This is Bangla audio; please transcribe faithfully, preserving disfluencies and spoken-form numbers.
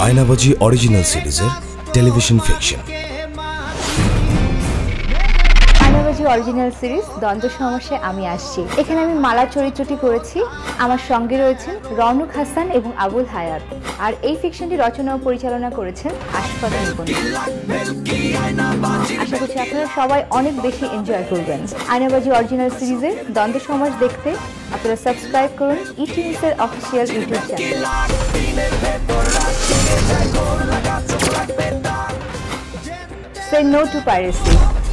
আয়নাবাজি অরিজিনাল সিরিজের television fiction. Aynabaji original series দ্বন্দ্ব সমস্যায় আমি আসছি। এখানে আমি মালা চরিত্রটি করেছি। আমার সঙ্গে রয়েছেন রৌনক হাসান এবং আবুল হায়াত। আর এই ফিকশনটি রচনা ও পরিচালনা করেছেন আশফাক নিপুণ। আশা করছি আপনারা সবাই অনেক বেশি এনজয় করবেন। আয়নাবাজি অরিজিনাল সিরিজের দ্বন্দ্ব সমাজ দেখতে আপনারা সাবস্ক্রাইব করুন ইটিভিসের official YouTube channel. Say no to piracy.